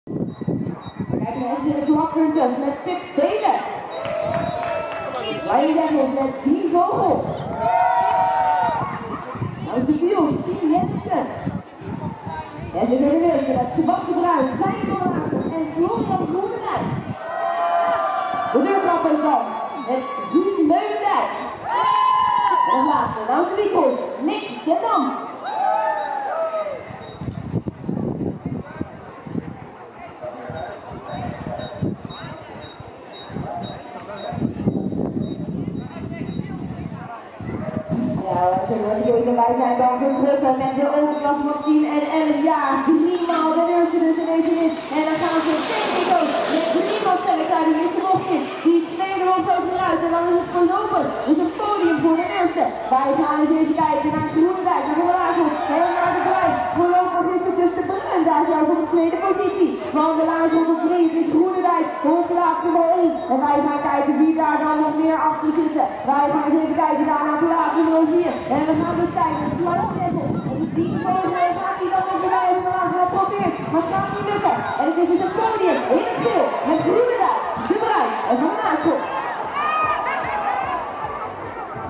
Kijk eens in de klappunters met Pip Belen. Ryan Demmels met Dien Vogel. Dat is de wiel, Sien Jensen. En ze willen eerste met Sebastian Bruin, Tijn van der Laarsen en Florian Groenendijk. De deurtrappers dan met Guus Meulendijk. En als laatste, namens de wiekels, Nick ten Dam. Zoals je weet, wij zijn dan vertrokken met de overklasse van 10 en 11 jaar. 3 maal de eerste dus in deze rit. En dan gaan ze denk ik ook met 3 maal sterk daar de eerste bocht in. Die tweede bocht ook eruit. En dan is het voorlopig dus een podium voor de eerste. Wij gaan eens even kijken naar Groenendijk, naar de Laarshond en naar de Bruin. Voorlopig is het dus de Bruin daar zelfs op de tweede positie. Want de Laarshond op 3, het is Groenendijk op plaats nummer 1. En wij gaan kijken wie daar dan nog meer achter zitten. Wij gaan eens even kijken daar naar plaats nummer 4. En we gaan dus kijken naar de Florian. En dus die vogel gaat hij dan nog voorbij. En de laatste wel probeert. Maar het gaat niet lukken. En het is dus een podium in het